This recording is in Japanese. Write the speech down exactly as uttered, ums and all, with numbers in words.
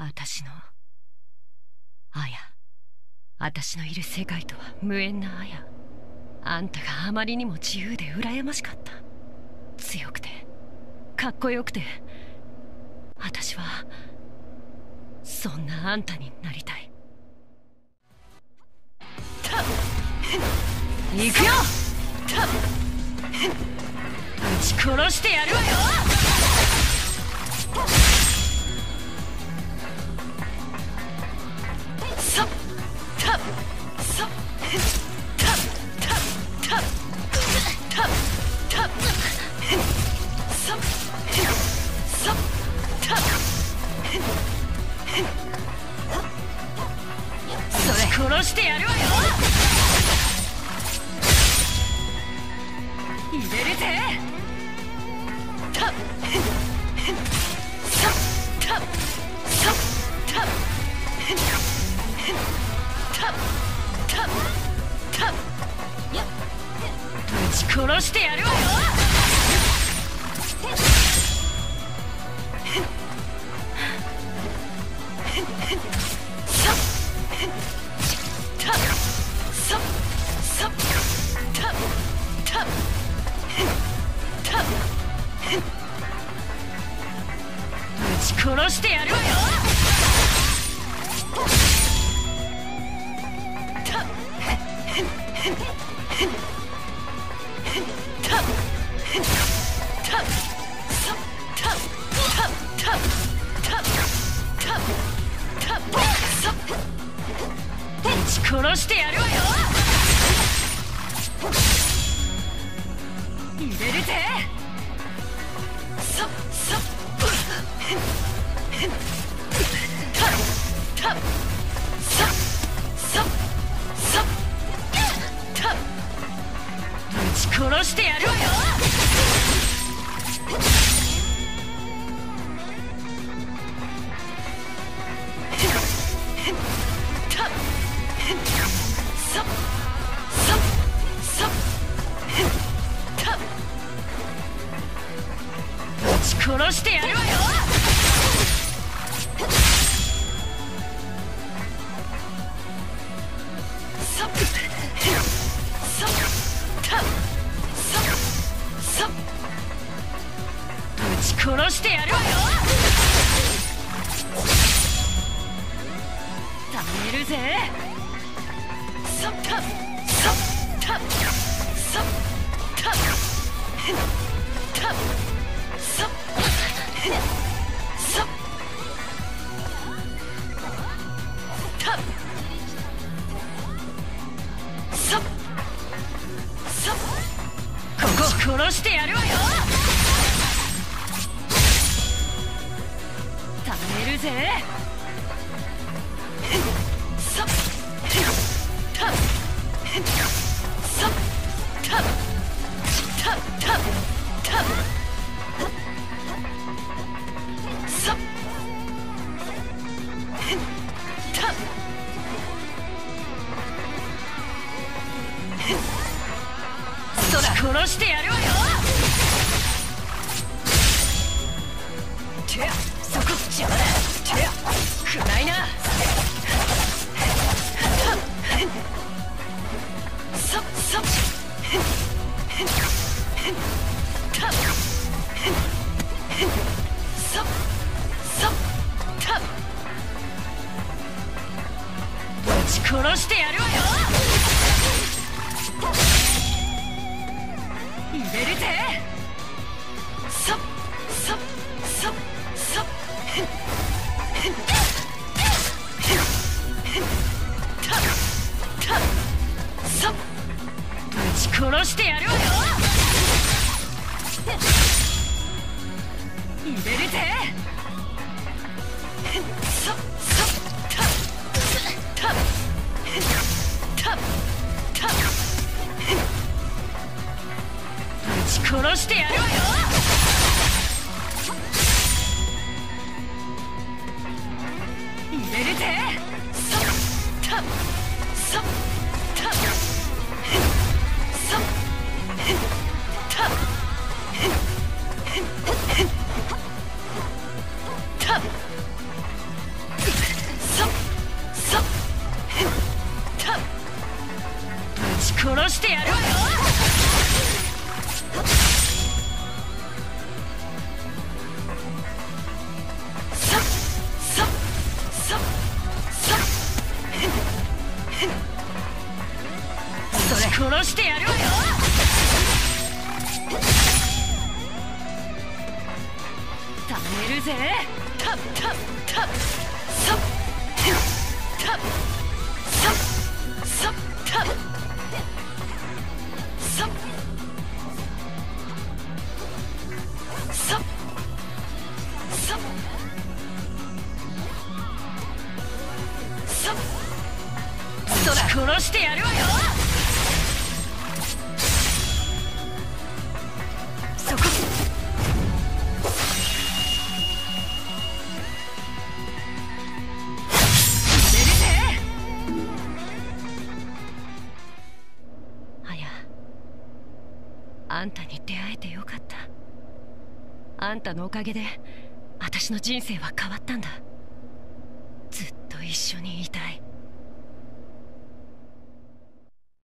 私のあや、私のいる世界とは無縁なあや。あんたがあまりにも自由で羨ましかった。強くてかっこよくて、私はそんなあんたになりたい。行くよ。撃ち殺してやるわよ。さったっさったったったったったさっさったそれ殺してやるわよ。入れるぜ。たっさったっさったったったったぶち殺してやるわよ。さったっさっさったったったぶち殺してやるわよ。殺してやるわよ。入れるぜ。さっさったたさっさっさったぶち殺してやるわよ。殺してやるわよ。さっさったささぶち殺してやるわよ。ためるぜ。さったさったさったたさっさったささここ殺してやるわよ。ためるぜ。さったさったたたたさったそら殺してやるわよ。てやそこ邪魔だ。てやくらいな。さっさったさっさったぶち殺してやるわよ。入れるぜ。さっさっさっさったたさっぶち殺してやるわよ。入れるぜ。さっさったたたたぶち殺してやるわよ。入れるぜ。さったさったさったたしてやるわよ。さっさっさっさっそれ殺してやるわよ。ためるぜ。たったたさったさっさったさっさっさっさっそら殺してやるわよ。そこあんたに出会えてよかった。あんたのおかげで私の人生は変わったんだ。